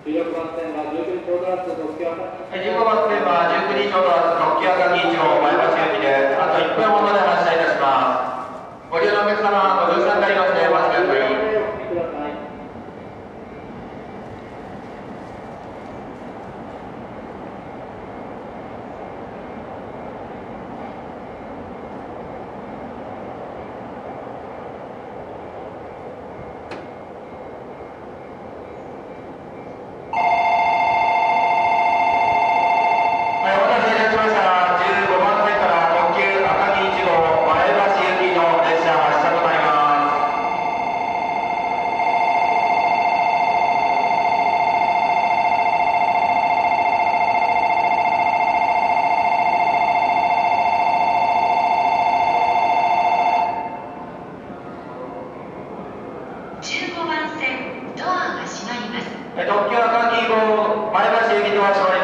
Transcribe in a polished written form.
16番線は19時ちょうど発特急赤 15番線は19時ちょうど発特急赤城1号前橋行きであと1分ほどで発車いたします。ご利用のお客様、ご乗車になりましてお待ちください。特急赤城号前橋行きドア閉まり